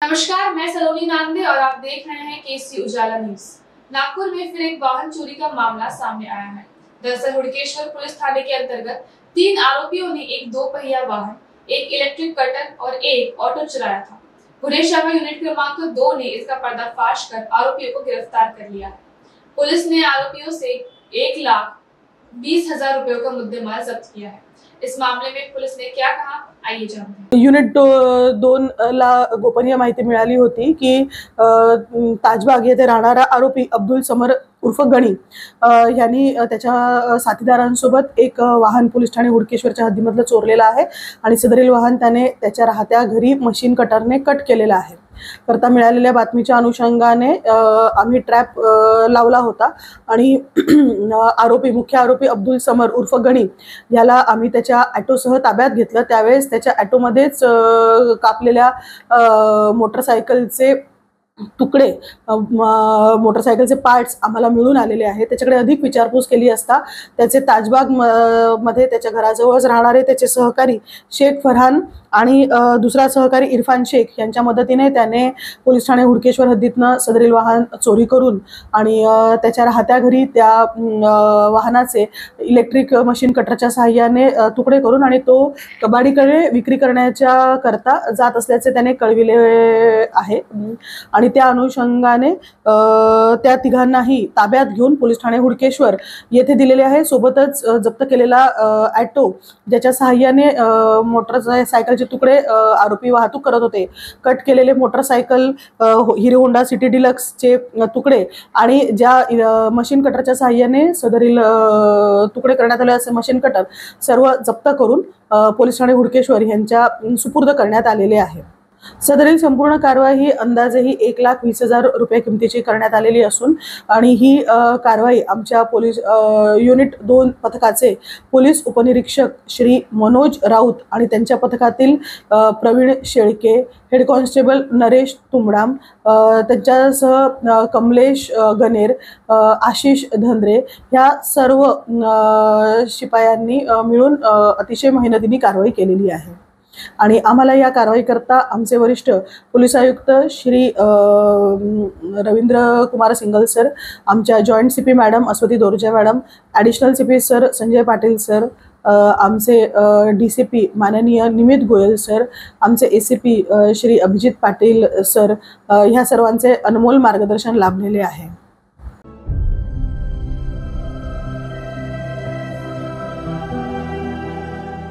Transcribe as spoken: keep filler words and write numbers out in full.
नमस्कार, मैं सलोनी नांदे और आप देख रहे हैं केसी उजाला न्यूज। नागपुर में फिर एक वाहन चोरी का मामला सामने आया है। दरअसल हुड़केश्वर पुलिस थाने के अंतर्गत तीन आरोपियों ने एक दो पहिया वाहन, एक इलेक्ट्रिक कटर और एक ऑटो चुराया था। भुवनेश्वर यूनिट क्रमांक दो ने इसका पर्दाफाश कर आरोपियों को गिरफ्तार कर लिया है। पुलिस ने आरोपियों से एक लाख बीस हजार रुपयों का मुद्देमाल जब्त किया है। इस मामले में पुलिस ने क्या कहा, आइए जानते हैं। युनिट दोन ला गोपनीय माहिती मिळाली होती की ताजबाग येथे राहणारा आरोपी अब्दुल समर उर्फ गणी यांनी त्याच्या साथीदारांसोबत एक वाहन पोलीस ठाणे हुडकेश्वरच्या हद्दीमधलं चोरलेलं आहे आणि सदरील वाहन त्याने त्याच्या राहत्या घरी मशीन कटरने कट केलेलं आहे। करता मिळालेल्या बातमीच्या अनुषंगाने आम्ही ट्रॅप लावला होता आणि आरोपी मुख्य आरोपी अब्दुल समर उर्फ गणी याला आम्ही त्याच्या ऑटोसह ताब्यात घेतलं। त्यावेळेस त्याच्या ऑटोमध्येच कापलेल्या मोटरसायकलचे तुकडे मोटरसायकलचे पार्ट्स आम्हाला मिळून आलेले आहेत। त्याच्याकडे अधिक विचारपूस केली असता त्याचे ताजबाग मध्ये त्याच्या घराजवळच राहणारे त्याचे सहकारी शेख फरहान आणि दुसरा सहकारी इरफान शेख यांच्या मदतीने त्याने पोलीस ठाणे हुडकेश्वर हद्दीतनं सदरील वाहन चोरी करून आणि त्याच्या राहत्या घरी त्या वाहनाचे इलेक्ट्रिक मशीन कटरच्या सहाय्याने तुकडे करून आणि तो कबाडीकडे विक्री करण्याच्या करता जात असल्याचे त्याने कळविले आहे आणि त्या अनुषंगाने त्या तिघांनाही ताब्यात घेऊन पोलीस ठाणे हुडकेश्वर येथे दिलेले आहे। सोबतच जप्त केलेला ऑटो ज्याच्या सहाय्याने मोटरसायकलचे तुकडे आरोपी वाहतूक करत होते, कट केलेले मोटरसायकल हिरो होंडा सिटी डिलक्सचे तुकडे आणि ज्या मशीन कटरच्या सहाय्याने सदरील तुकडे करण्यात आले असे मशीन कटर सर्व जप्त करून पोलीस ठाणे हुडकेश्वर यांच्या सुपूर्द करण्यात आलेले आहे। सदरील संपूर्ण कारवाई ही अंदाजे ही एक लाख वीस हजार रुपये किमतीची करण्यात आलेली असून आणि ही कारवाई आमच्या पोलीस युनिट दोन पथकाचे पोलीस उपनिरीक्षक श्री मनोज राऊत आणि त्यांच्या पथकातील प्रवीण शेळके, हेड कॉन्स्टेबल नरेश तुमडाम, त्यांच्यासह कमलेश गनेर, आशिष धंद्रे ह्या सर्व शिपायांनी मिळून अतिशय मेहनतीने कारवाई केलेली आहे आणि आम्हाला या कारवाई करता आमचे वरिष्ठ पोलीस आयुक्त श्री रवींद्र कुमार सिंगल सर, आमच्या joint CP madam Aswati Dorje madam, additional CP sir Sanjay Patil sir, आमचे डीसीपी माननीय निमित गोयल सर, आमचे एसीपी श्री अभिजित पाटील सर ह्या सर्वांचे अनमोल मार्गदर्शन लाभलेले आहे।